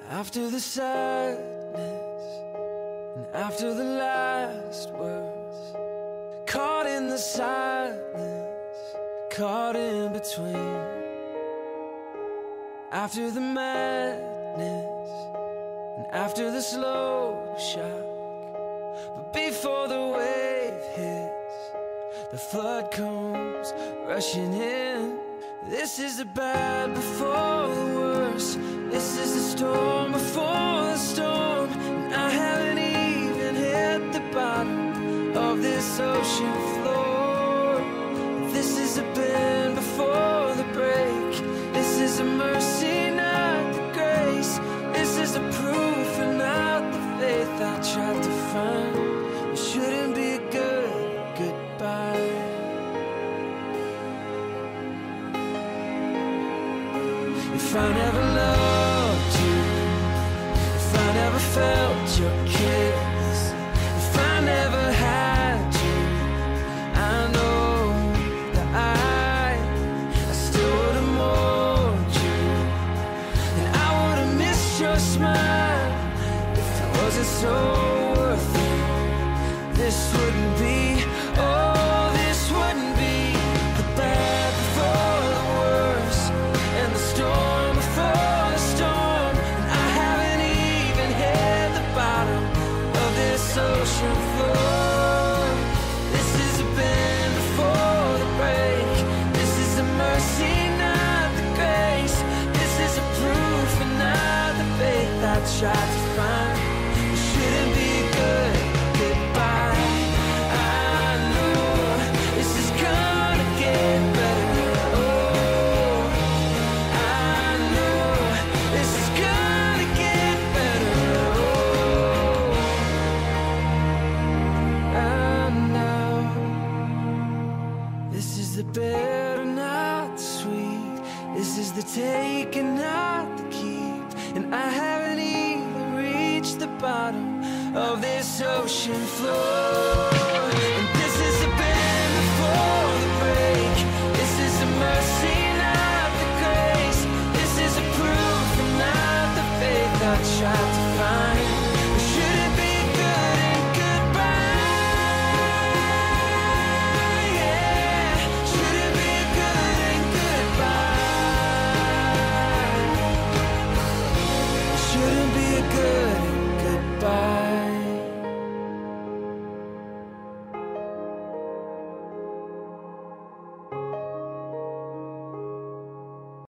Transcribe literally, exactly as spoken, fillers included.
After the sadness and after the last words, caught in the silence, caught in between. After the madness and after the slow shock, but before the wave hits, the flood comes rushing in. This is the bad before the worst. This is the storm before the storm, and I haven't even hit the bottom of this ocean floor. This is a bend before the break. This is a mercy, not the grace. This is a proof and not the faith I tried to find. It shouldn't be a good goodbye. If I never loved you, if I never felt your kiss, if I never had you, I know that I, I still would have mourned you, and I would have missed your smile. If it wasn't so worth it, this wouldn't be, oh, this wouldn't be the bad before the worst, and the storm before the storm, and I haven't even hit the bottom of this ocean floor. This is a bend before the break. This is a mercy, not the grace. This is a proof and not the faith I tried to find. It shouldn't be good goodbye. I know this is gonna get better. The bitter, not the sweet. This is the take and not the keep. And I haven't even reached the bottom of this ocean floor.